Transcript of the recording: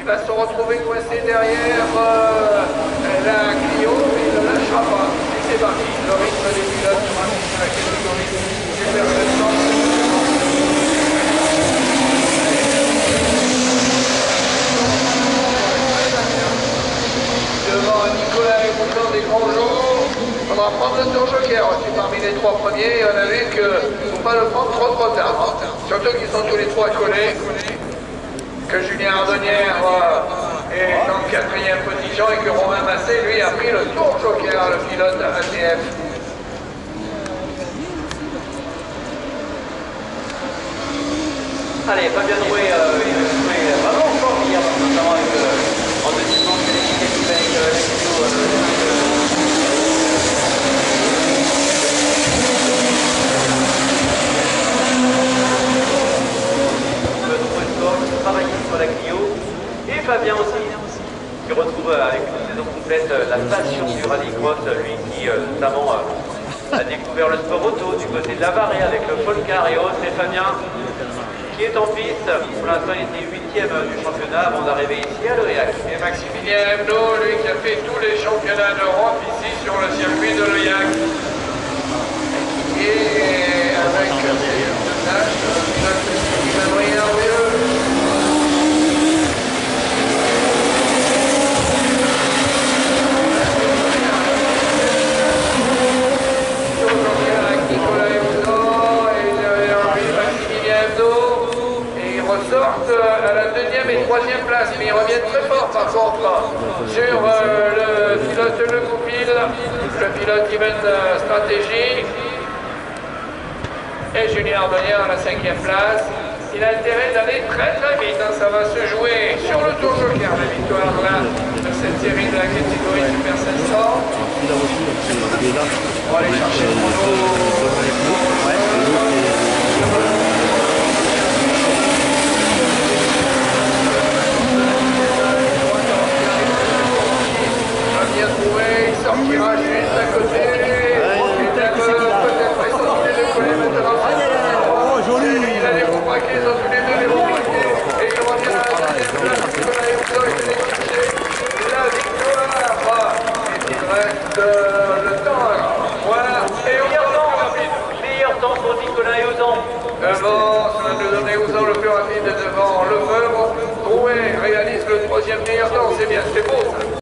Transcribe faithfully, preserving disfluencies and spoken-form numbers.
va se retrouver coincé derrière euh, la Clio, mais il ne lâchera pas. Et c'est parti, le rythme des pilotes sur la catégorie Super sept cents. Devant Nicolas et Bouton des grands jours. On va prendre le tour joker aussi parmi les trois premiers. Et on a vu qu'il ne faut pas le prendre trop trop tard. Surtout qu'ils sont tous les trois collés. Que Julien Ardonnière euh, est en quatrième position et que Romain Massé, lui, a pris le tour joker, le pilote A T F. Allez, Fabien Drouet, euh, il a joué vraiment fort hier, notamment avec euh, en deuxième manche, il a équipé avec euh, les vidéos. Travailler sur la Clio et Fabien aussi qui retrouve avec une saison complète la passion du rallycross, lui qui euh, notamment euh, a découvert le sport auto du côté de la Varée avec le Folcar et autres. Et Fabien qui est en piste, pour l'instant il était huitième du championnat avant d'arriver ici à l'Oyac. Et Maximilien Hebdo, lui qui a fait tous les championnats d'Europe ici sur le circuit de l'Oyac. Et avec ses deux tâches, il va noyer un peu. Sortent à la deuxième et troisième place, mais ils reviennent très fort par contre sur euh, le pilote Le Goupil, le pilote Event Stratégie et Julien Ardonnière à la cinquième place. Il a intérêt d'aller très très vite, hein. Ça va se jouer sur le tour joker, la victoire là, de cette série de la catégorie Super cinq cents. On va aller chercher le chrono. Bien trouvé, il sortira juste à côté. Peut-être essentiel de coller maintenant. Oh, joli! Il allait vous braquer, ils ont tous les deux les vous braquer. Et il revient à la deuxième place. Nicolas Hebdo est allé chercher la victoire. Et il reste le temps. Voilà. Et on meilleur temps, rapide. Meilleur temps pour Nicolas Hebdo. Devant, cela nous donne Hebdo le plus rapide devant le Feubre. Drouet réalise le troisième meilleur temps. C'est bien, c'est beau ça.